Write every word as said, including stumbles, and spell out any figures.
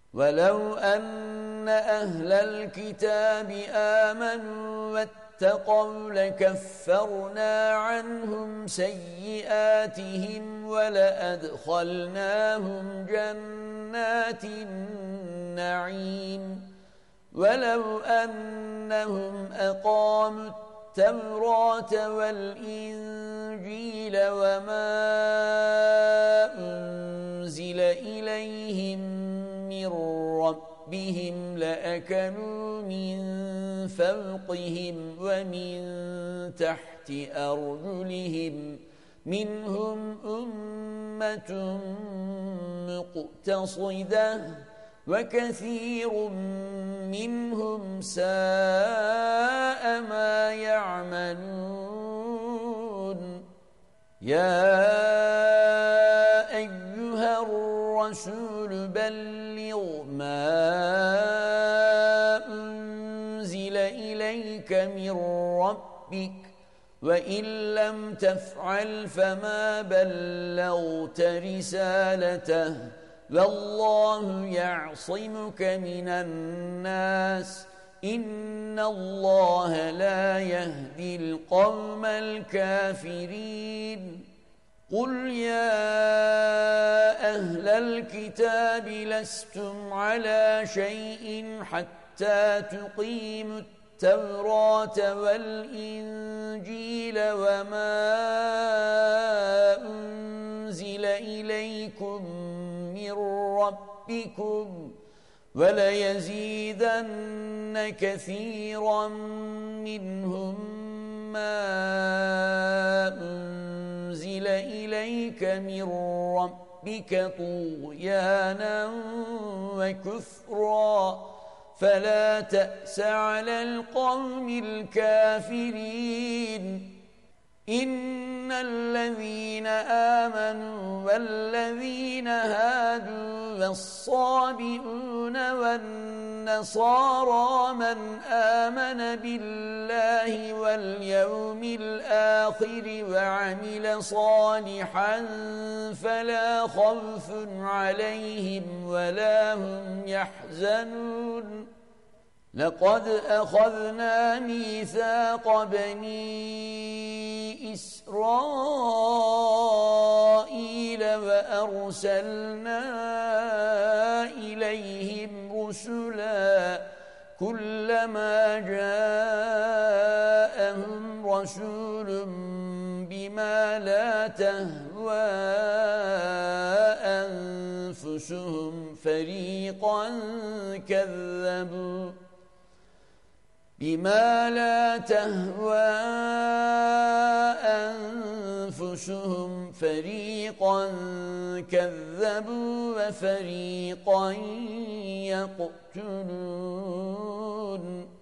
ولو أن أهل الكتاب آمنوا واتقوا لكفرنا عنهم سيئاتهم ولأدخلناهم جنات النعيم ولو أنهم أقاموا التوراة والإنجيل وما أنزل إليهم من ربهم لأكلوا من فوقهم ومن تحت أرجلهم منهم أمة مقتصدة وكثير منهم ساء ما يعملون يا أيها الرسول بلغ ما أنزل إليك من ربك وإن لم تفعل فما بلغت رسالته والله يعصمك من الناس إن الله لا يهدي القوم الكافرين قل يا أهل الكتاب لستم على شيء حتى تقيموا التوراة والإنجيل وما أنزل إليكم من ربكم وليزيدن كثيرا منهم ما أنزل إليك من ربك طغيانا وكفرا فلا تأس على القوم الكافرين إن الذين آمنوا والذين هادوا والصابئون والنصارى من آمن بالله واليوم الآخر وعمل صالحا فلا خوف عليهم ولا هم يحزنون لقد أخذنا ميثاق بني إسرائيل وأرسلنا إليهم رسلا كلما جاءهم رسول بما لا تهوى أنفسهم فريقا كذبوا بما لا تهوى أنفسهم فريقا كذبوا وفريقا يقتلون